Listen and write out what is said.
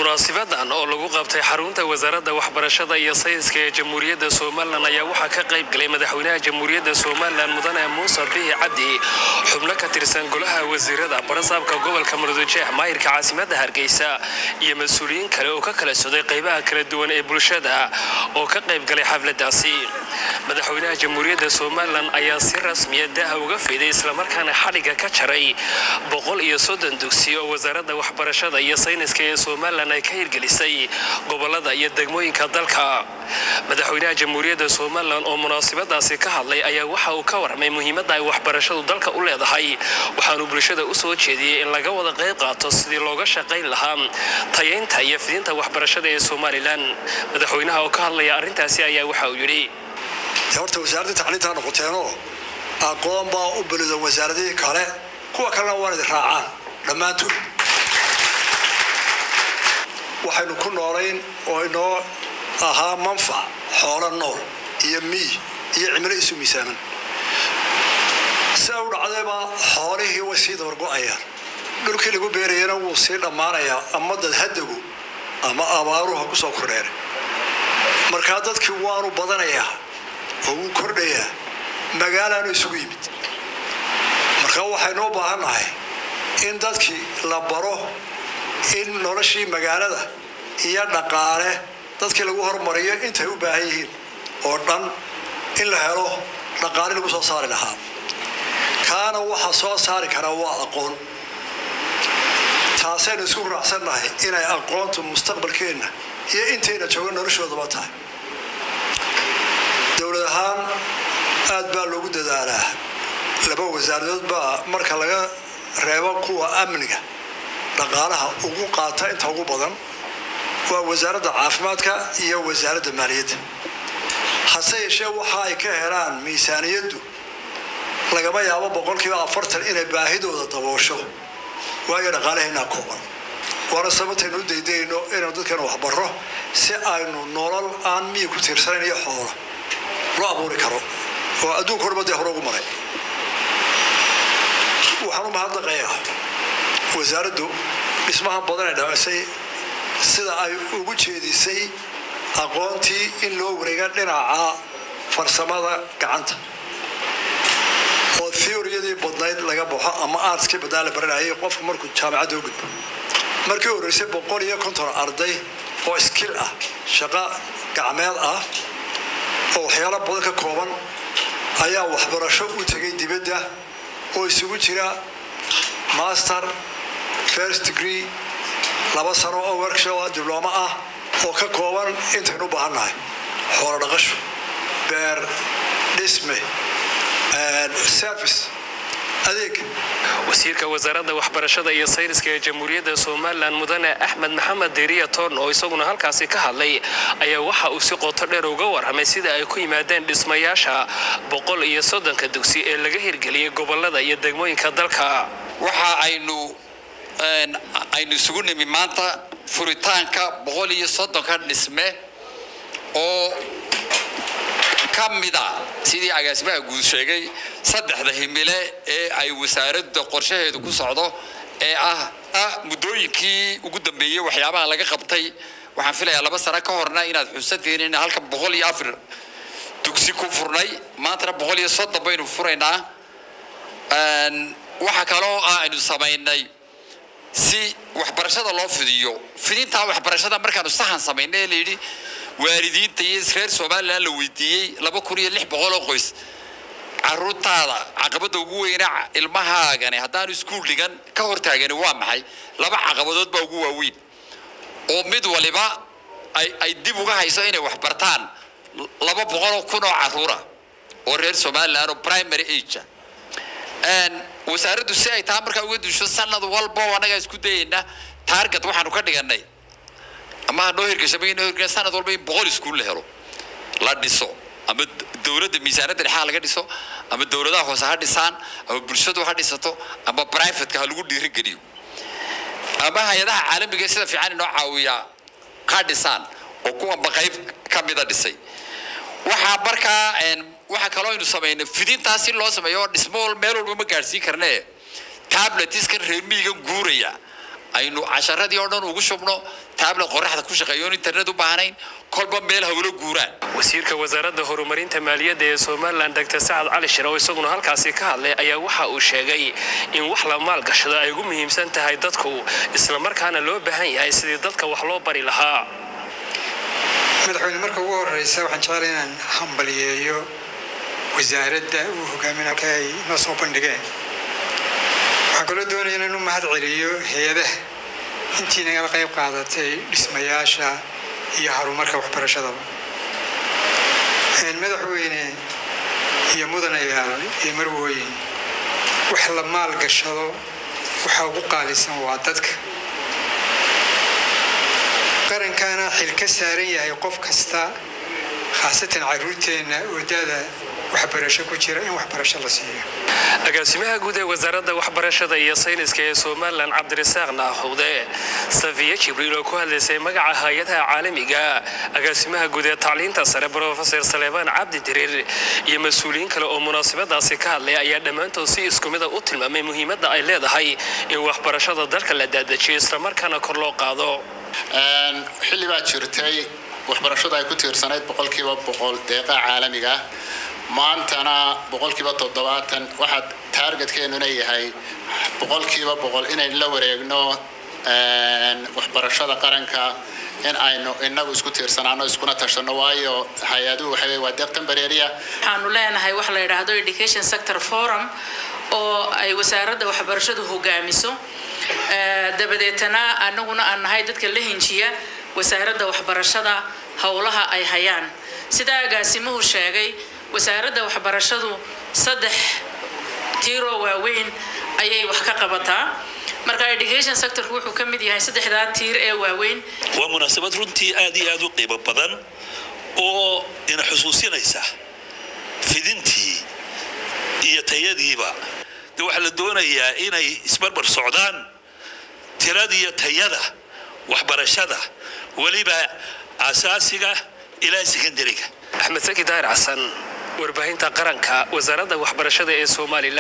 munaasibadan oo lagu qabtay xarunta wasaaradda waxbarashada iyo sayniska ee Jamhuuriyadda Soomaaliland ayaa waxa ka qayb galay madaxweynaha Jamhuuriyadda Soomaaliland Mudane Muuse Bihi Cabdi xubno ka tirsan golaha wasiirada barsaabka gobolka Murudujeex maayirka caasimadda Hargeysa iyo mas'uuliyiin kale oo ka kala socday qaybaha kala duwan ee bulshada oo ka qayb galay xafladaasi madaxweynaha Jamhuuriyadda Soomaaliland ayaa si rasmi ah uga fiiday isla markaana xariga ka jaray 130 dugsi oo wasaaradda waxbarashada iyo sayniska ee Soomaaliland ay ka hirgelisay gobolada iyo degmooyinka dalka madaxweynaha Jamhuuriyadda Soomaaliland oo munaasabadaasi ka hadlay ayaa waxa uu ka warmay muhiimadda ay waxbarashadu dalka u leedahay waxaanu bulshada u soo jeediyay in laga wada qayb qaato sidii looga shaqeyn lahaa tayeynta iyo fidinta waxbarashada ee Soomaaliland madaxweynaha oo ka hadlaya arintaasi ayaa waxa uu yiri horta wasaaradda tacliinta noqoteeno aqoon baa u bulshada wasaaradii kale kuwa kalena waa raacaan dhamaantood waxaynu ku noolayn oo inoo ahaa manfac xoolo nool iyo iyo cimilo isu miisaaman sabab dhacdayba xoolihii way sii dabargo'ayaan dhulkii lagu beerayana wuu sii dhamaanayaa ama dad hadagu ama abaaruhu ku soo kordheer marka dadkii waanu badanayaa oo uu kordhayaa magaalada isugu yimid marka waxaynu u baahanahay in dadkii la baro in noloshii magaalada iyo dhaqaale dadkii lagu hormariyo intay u baahan yihiin oo dhan in la helo dhaqaale lagu soo saari lahaa kaana waxa soo saari kara waa aqoon taasaynu isku raacsanahay inay aqoontu mustaqbalkeena iyo inteena joogan noloshooda tahay dawlad ahaan aad baa loogu dadaalaa laba wasaaradood baa marka laga reebo kuwa amniga dhaqaalaha ugu qaata inta ugu badan waa wasaaradda caafimaadka iyo wasaaradda maaliyadda hase yeeshee waxa ay ka helaan miisaaniyaddu lagama yaabo 40% inay baahidooda daboosho waayo dhaqaalaheena kooban waana sababtaynu u daydayno inaan dadkan wax barro si aynu nolol aan miyi ku tiirsanayn iyo xoolo loo abuuri karo oo adduunka horumada hore ugu maray waxaan u mahadnaqayaa wasaaraddu dhismaha badan ee dhawaysay sida ay ugu jeedisay aqoontii in loo wareega dhinaca farsamada gacanta oo theory-yadii badnayd laga baxo ama artskii badala baranayay qofku markuu jaamacadda u gudbo markii horeysay 150 arday oo skill ah shaqo gacmeed ah oo waxyaalo badan ka kooban ayaa waxbarasho u tagay dibadda oo isugu jira master first degree laba sano oo workshop diploma ah oo ka kooban intaynu u baahanahay xoolo dhaqasho beer dhisme and service adeeg wasiirka wasaaradda waxbarashada iyo sayniska ee Jamhuuriyadda Soomaaliland Mudane Axmed Maxamed Deeriya Toon oo isaguna halkaasi ka hadlay ayaa waxa uu si qoto dheer uga warramay sida ay ku yimaadeen dhismayaasha 130 dugsi ee laga hirgeliyay gobolada iyo degmooyinka dalka waxa aynu isugu nimi maanta furitaanka 130 dhisme oo kamida sidii agaasimaha guud sheegay saddexda himile ee ay wasaaradda qorshaheedu ku socdo ee muddooyinkii ugu dambeeyay waxyaabaha laga qabtay waxaan filayaa 2 sano ka horna inaad xusateen in halka 104 dugsi ku furnay maanta 130 baynu furaynaa waxa kale oo aynu sameynay si waxbarashada loo fidiyo fidinta waxbarashada markaanu saxan sameynay leeydi waalidiinta iyo reer Soomaaliland la weydiiyay 2600 oo qoys caruurtaada caqabada ugu weyn ilmahaagana haddaan iskuul dhigan ka hortaagan waa maxay laba caqabadood baa ugu waaweyn oo mid waliba ay dib uga hayso inay wax bartaan 200 kun oo caruura oo reer Soomaaliland oo primary age wasaaraddu si ay taa markaa uga disho sanad walba wanaga isku dayna target waxaanu ka dhiganay ama noo hirgashay sanad walba 100 iskuul la helo la dhiso ama dawladda miisaanada dhexe laga dhiso ama dawladaha hoose ha dhisaan ama bulshadu ha dhisato ama private ka lagu dhiirigeliyo ama hay'adaha caalamiga sida fiican inoo caawiya ka dhisaan oo kuwa baqayb kamida dhisay waxa markaa waxa kale oo aynu sameynay fidintaasi loo sameeyo dhismo meel walba ma gaarsiin karnaa tablets kan reemiga guuraya aynu casharadii oo dhan ugu shubno taabla qorraxda ku shaqeeyo internet u baahnayn kolba meel hawlo guuraan wasiirka wasaaradda horumarinta maaliyadda ee Soomaaliland Dr. Saad Ali Shiro isaguna halkaasi ka hadlay ayaa waxa uu sheegay in wax la maal gashado ay ugu muhiimsan tahay dadku isla markaana loo baahan yahay sidii dadka wax loo bari lahaa madaxweyne marka ugu horeysa waxaan jeclahay inaan hambaliyeeyo wasaaradda uu hogaaminayay ay noo soo bandhigeen waxaan kaloo doonayaa inaan u mahad celiyo hay'adaha intii naga qayb qaadatay dhismayaasha iyo horumarka waxbarashada madaxweyne iyo mudanayaal iyo marwooyin wax la maal gashado waxa ugu qaalisan waa dadka qarankana xil ka saaran yahay qof kasta khaasatan caruurteena wadada waxbarasho ku jira in waxbarasho la siiyo agaasimaha guud ee wasaaradda waxbarashada iyo sayniska ee Soomaaliland Cabdirasaaq Naaxuude Safiya Jibriil oo ku hadlaysay magaca hay'adaha caalamiga agaasimaha guud ee tacliinta sare Professor Saleeman Cabdi Dirir iyo mas'uuliyiin kale oo munaasabadaasi ka hadlay ayaa dhamaantood si isku mid ah u tilmaamay muhiimadda ay leedahay in waxbarashada dalka la daadajiyo isla markaana kor loo qaado xilli baa jirtay waxbarashada ay ku tiirsanayd 100% deeqa caalamiga maantana 70% waxa targetkeenu yahay 100% inay la wareegno waxbarashada qaranka in aynu inagu isku tiirsanaano iskuna tashano waayo hay'aduhu waxay waa deeq temporary waxaanu leenahay wax la yiraahdo education sector forum oo ay wasaaradda waxbarashadu hogaamiso dabadeetana anaguna aan nahay dadka la hinjiya wasaaradda waxbarashada hawlaha ay hayaan sida agaasimuhu sheegay wasaaradda waxbarashadu 3 tiiro waaweyn ayay wax ka qabataa marka education sector wuxuu ka mid yahay 3 tiir ee waaweyn waa munaasabad runtii aad iyo aad u qiimo badan oo ina xusuusinaysa fidintii iyo tayadiiba waxa la doonayaa inay isbarbar socdaan tirada iyo tayada waxbarashada waliba asaasiga ilaa secondary-ga Axmed Saki Daahir Xasan warbaahinta qaranka wasaaradda waxbarashada ee Soomaaliland